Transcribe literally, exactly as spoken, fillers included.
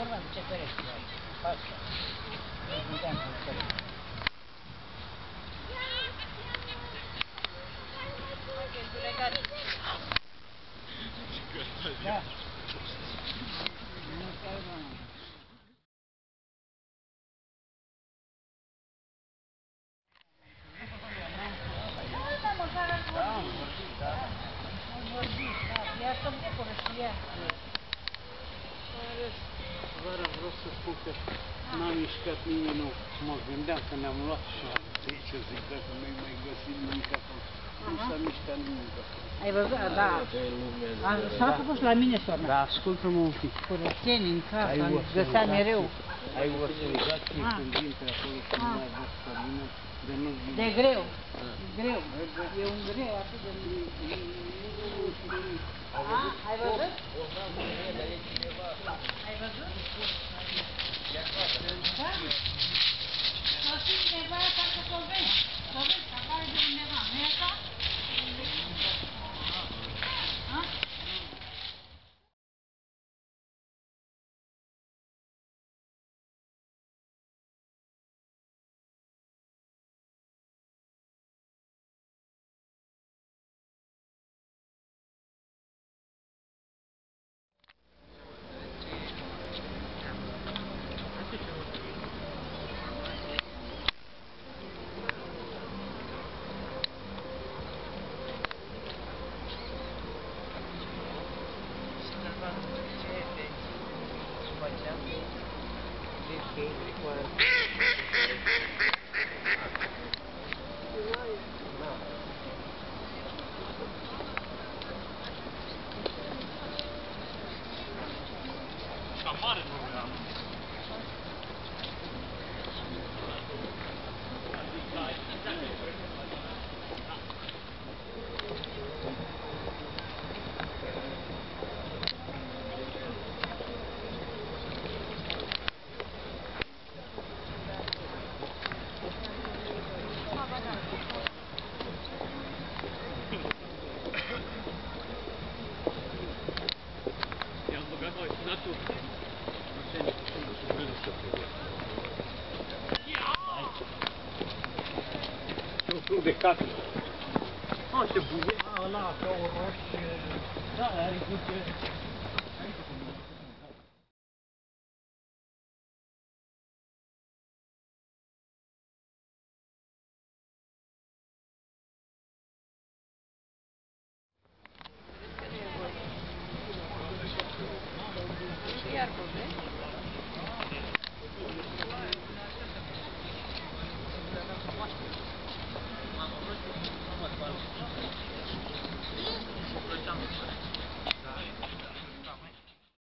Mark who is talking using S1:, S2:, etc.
S1: Normal, ce pereți? Asta. Nu gândeam că nu pereți. Da. Nu stai, doamna. Da, măcar ați vorbit. Da, am vorbit, da. Ea să-mi bucură și ea.
S2: Vara vreau să spun că n-am mișcat nimeni, nu. Mă gândeam că ne-am luat și am zis să zic dacă nu-i mai găsim nimic acolo. Nu s-a mișcat nimic acolo.
S1: Ai văzut? Da. S-a făcut la mine sorna.
S2: Da, ascultă-mă un pic.
S1: Curățenii în casă, am găsea mereu.
S2: Ai o senzație când intri acolo și nu mai văd ca mine, de nu-ți vine.
S1: De greu. Greu. E un greu atât de mult. Ai văzut? Ai văzut? Da? Să fii cineva, parcă să o vezi. Să o vezi, că apare de undeva. Nu-i așa? Ha?
S2: De casă.
S1: Ah, ce bune! Ah, ăla, ca o roșie. Da, are putere.